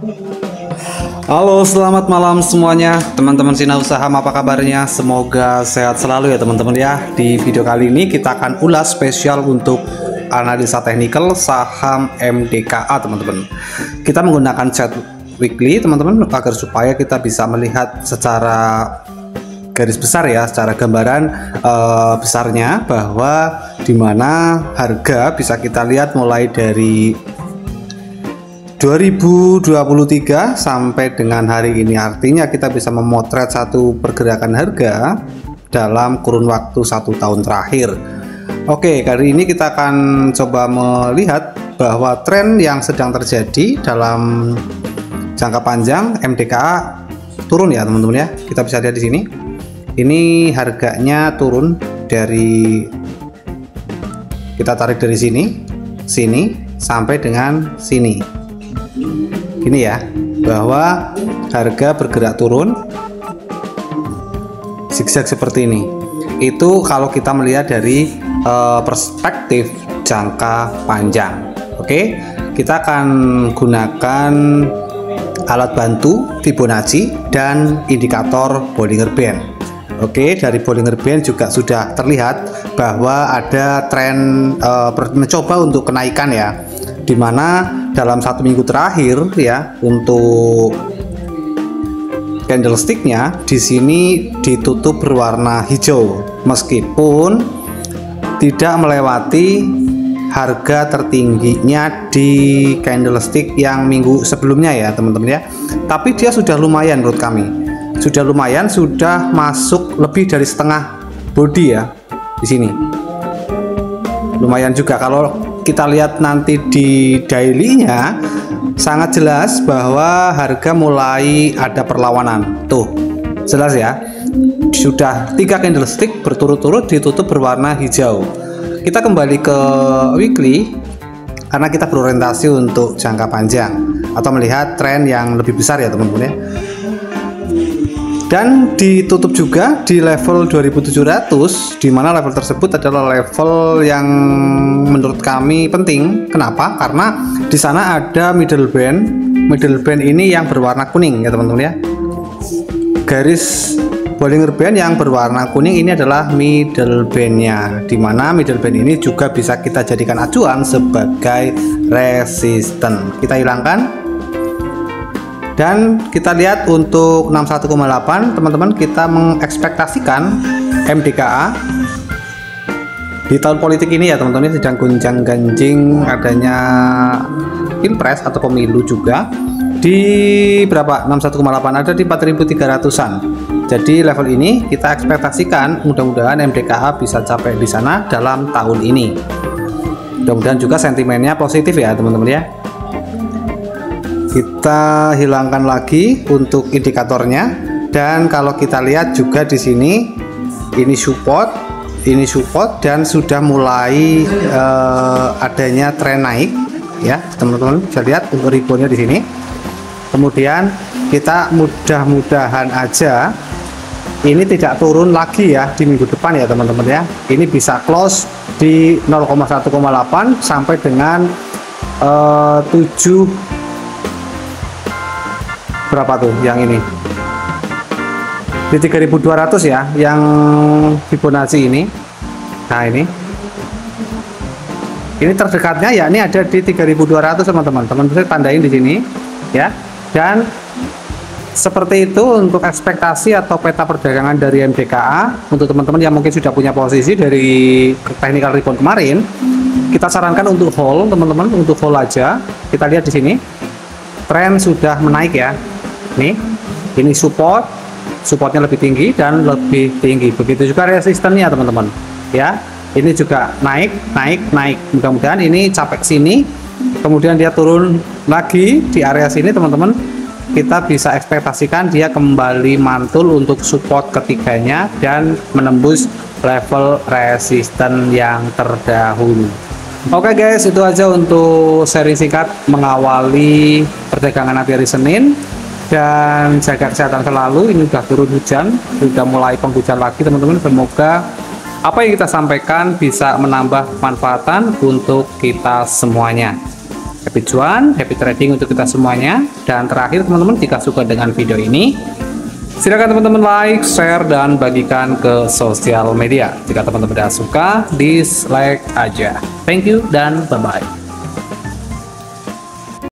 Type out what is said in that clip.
Halo, selamat malam semuanya, teman-teman Sinau Saham, apa kabarnya? Semoga sehat selalu ya teman-teman ya. Di video kali ini kita akan ulas spesial untuk analisa teknikal saham MDKA teman-teman. Kita menggunakan chart weekly teman-teman agar supaya kita bisa melihat secara garis besar ya, secara gambaran besarnya bahwa dimana harga bisa kita lihat mulai dari 2023 sampai dengan hari ini, artinya kita bisa memotret satu pergerakan harga dalam kurun waktu 1 tahun terakhir. Oke, kali ini kita akan coba melihat bahwa tren yang sedang terjadi dalam jangka panjang MDKA turun ya teman-teman ya. Kita bisa lihat di sini. Ini harganya turun dari, kita tarik dari sini sampai dengan sini. Ini ya, bahwa harga bergerak turun zigzag seperti ini. Itu kalau kita melihat dari perspektif jangka panjang. Oke, kita akan gunakan alat bantu Fibonacci dan indikator Bollinger Band. Oke, dari Bollinger Band juga sudah terlihat bahwa ada tren mencoba untuk kenaikan ya, dimana dalam 1 minggu terakhir ya, untuk candlesticknya di sini ditutup berwarna hijau meskipun tidak melewati harga tertingginya di candlestick yang minggu sebelumnya ya teman-teman ya, tapi dia sudah lumayan menurut kami, sudah lumayan, sudah masuk lebih dari setengah body ya di sini. Lumayan juga kalau kita lihat nanti di daily-nya, sangat jelas bahwa harga mulai ada perlawanan. Tuh, jelas ya. Sudah 3 candlestick berturut-turut ditutup berwarna hijau. Kita kembali ke weekly karena kita berorientasi untuk jangka panjang atau melihat tren yang lebih besar ya teman-teman ya. Dan ditutup juga di level 2700, di mana level tersebut adalah level yang menurut kami penting. Kenapa? Karena di sana ada middle band. Middle band ini yang berwarna kuning ya teman-teman ya. Garis Bollinger Band yang berwarna kuning ini adalah middle bandnya, di mana middle band ini juga bisa kita jadikan acuan sebagai resisten. Kita hilangkan. Dan kita lihat untuk 61,8 teman-teman, kita mengekspektasikan MDKA di tahun politik ini ya teman-teman, sedang gonjang-ganjing adanya pilpres atau pemilu juga di berapa, 61,8 ada di 4.300-an. Jadi level ini kita ekspektasikan mudah-mudahan MDKA bisa capai di sana dalam tahun ini. Mudah-mudahan juga sentimennya positif ya teman-teman ya. Kita hilangkan lagi untuk indikatornya, dan kalau kita lihat juga di sini ini support dan sudah mulai adanya tren naik ya teman-teman, bisa lihat untuk reboundnya di sini. Kemudian kita mudah-mudahan aja ini tidak turun lagi ya di minggu depan ya teman-teman ya. Ini bisa close di 0,1,8 sampai dengan 7 berapa tuh yang ini di 3200 ya, yang Fibonacci ini. Nah ini terdekatnya ya, ini ada di 3200 teman-teman bisa tandain di sini ya. Dan seperti itu untuk ekspektasi atau peta perdagangan dari MDKA. Untuk teman-teman yang mungkin sudah punya posisi dari technical rebound kemarin, kita sarankan untuk hold teman-teman, untuk hold aja. Kita lihat di sini tren sudah menaik ya. Ini supportnya lebih tinggi dan lebih tinggi, begitu juga resistennya teman-teman ya. Ini juga naik. Mudah-mudahan ini capai sini, kemudian dia turun lagi di area sini teman-teman. Kita bisa ekspektasikan dia kembali mantul untuk support ketiganya dan menembus level resisten yang terdahulu. Oke guys, itu aja untuk seri singkat mengawali perdagangan hari Senin. Dan jaga kesehatan selalu. Ini udah turun hujan, sudah mulai penghujan lagi teman-teman. Semoga apa yang kita sampaikan bisa menambah manfaatan untuk kita semuanya. Happy cuan, happy trading untuk kita semuanya. Dan terakhir teman-teman, jika suka dengan video ini, silakan teman-teman like, share, dan bagikan ke sosial media. Jika teman-teman tidak suka, dislike aja. Thank you dan bye-bye.